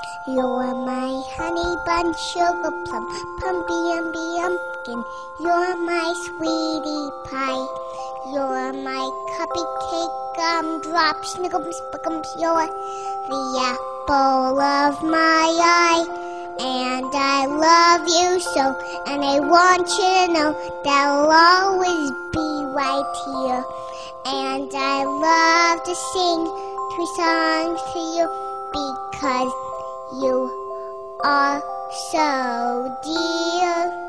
You're my honey bun, sugar plum, pumpy umby umpkin. You're my sweetie pie. You're my cupcake, gumdrop, snickums, spickums. You're the apple of my eye. And I love you so, and I want you to know that I'll always be right here. And I love to sing 3 songs to you because you are so dear.